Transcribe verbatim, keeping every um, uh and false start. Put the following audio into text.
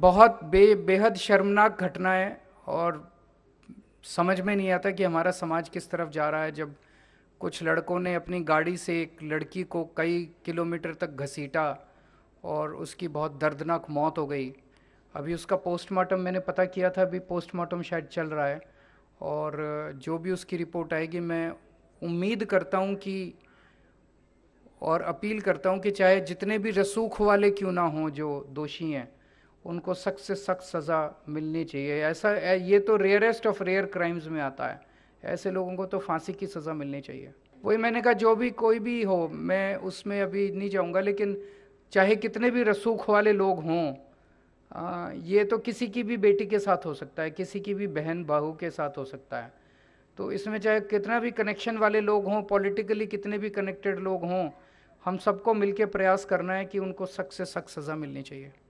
बहुत बे बेहद शर्मनाक घटना है और समझ में नहीं आता कि हमारा समाज किस तरफ जा रहा है, जब कुछ लड़कों ने अपनी गाड़ी से एक लड़की को कई किलोमीटर तक घसीटा और उसकी बहुत दर्दनाक मौत हो गई। अभी उसका पोस्टमार्टम मैंने पता किया था, अभी पोस्टमार्टम शायद चल रहा है और जो भी उसकी रिपोर्ट आएगी मैं उम्मीद करता हूँ कि और अपील करता हूँ कि चाहे जितने भी रसूख वाले क्यों ना हों जो दोषी हैं, उनको सख्त से सख्त सज़ा मिलनी चाहिए। ऐसा ये तो रेयरेस्ट ऑफ रेयर क्राइम्स में आता है, ऐसे लोगों को तो फांसी की सज़ा मिलनी चाहिए। वही मैंने कहा, जो भी कोई भी हो, मैं उसमें अभी नहीं जाऊँगा, लेकिन चाहे कितने भी रसूख वाले लोग हों, आ, ये तो किसी की भी बेटी के साथ हो सकता है, किसी की भी बहन बहू के साथ हो सकता है। तो इसमें चाहे कितना भी कनेक्शन वाले लोग हों, पॉलिटिकली कितने भी कनेक्टेड लोग हों, हम सबको मिलकर प्रयास करना है कि उनको सख्त से सख्त सज़ा मिलनी चाहिए।